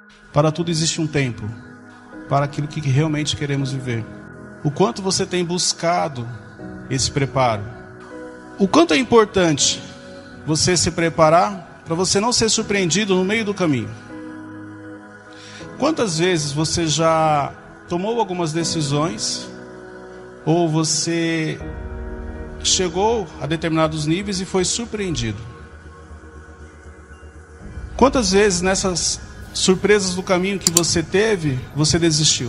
Para tudo existe um tempo, para aquilo que realmente queremos viver. O quanto você tem buscado esse preparo? O quanto é importante você se preparar para você não ser surpreendido no meio do caminho? Quantas vezes você já tomou algumas decisões, ou você chegou a determinados níveis e foi surpreendido? Quantas vezes nessas surpresas do caminho que você teve, você desistiu?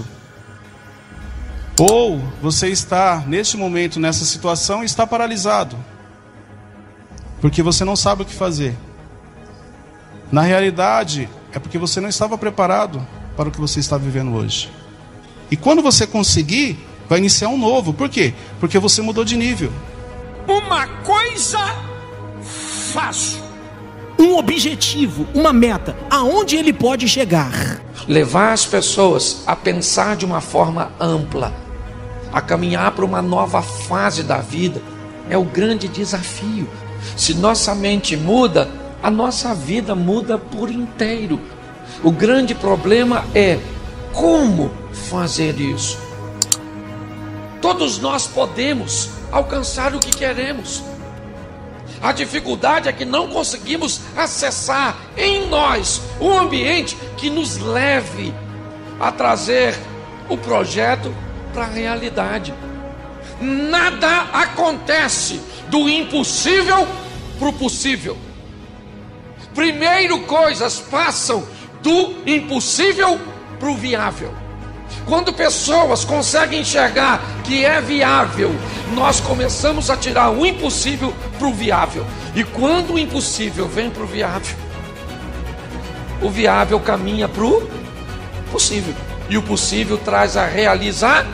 Ou você está, neste momento, nessa situação, e está paralisado, porque você não sabe o que fazer. Na realidade, é porque você não estava preparado para o que você está vivendo hoje. E quando você conseguir, vai iniciar um novo. Por quê? Porque você mudou de nível. Uma coisa faço, um objetivo, uma meta, aonde ele pode chegar. Levar as pessoas a pensar de uma forma ampla, a caminhar para uma nova fase da vida, é o grande desafio. Se nossa mente muda, a nossa vida muda por inteiro. O grande problema é como fazer isso. Todos nós podemos alcançar o que queremos. A dificuldade é que não conseguimos acessar em nós um ambiente que nos leve a trazer o projeto para a realidade. Nada acontece do impossível para o possível. Primeiro, coisas passam do impossível para o viável. Quando pessoas conseguem enxergar que é viável, nós começamos a tirar o impossível para o viável. E quando o impossível vem para o viável caminha para o possível. E o possível traz a realização.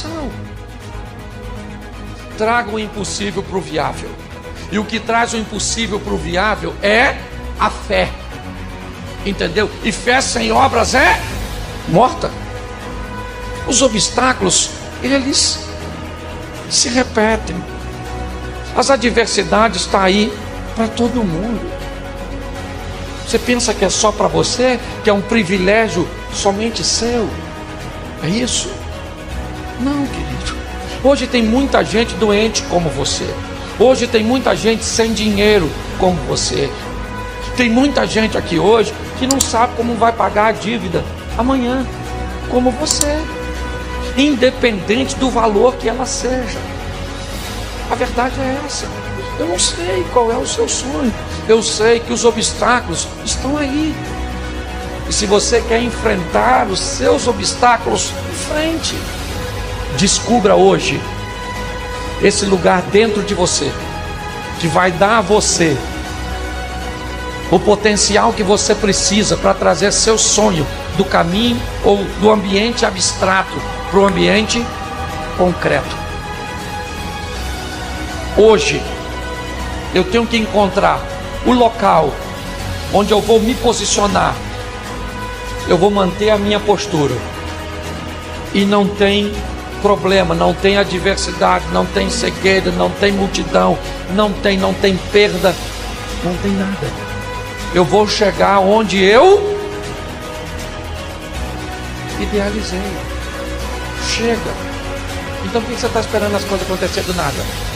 Traga o impossível para o viável. E o que traz o impossível para o viável é a fé. Entendeu? E fé sem obras é morta. Os obstáculos, eles se repetem. As adversidades estão aí para todo mundo. Você pensa que é só para você, que é um privilégio somente seu? É isso? Não, querido. Hoje tem muita gente doente como você. Hoje tem muita gente sem dinheiro como você. Tem muita gente aqui hoje que não sabe como vai pagar a dívida amanhã, como você. Independente do valor que ela seja. A verdade é essa. Eu não sei qual é o seu sonho. Eu sei que os obstáculos estão aí. E se você quer enfrentar os seus obstáculos, enfrente. Descubra hoje esse lugar dentro de você, que vai dar a você o potencial que você precisa para trazer seu sonho do caminho ou do ambiente abstrato para o ambiente concreto. Hoje eu tenho que encontrar o local onde eu vou me posicionar. Eu vou manter a minha postura. E não tem problema, não tem adversidade, não tem cegueira, não tem multidão, não tem perda, não tem nada. Eu vou chegar onde eu idealizei. Chega. Então por que você está esperando as coisas acontecer do nada?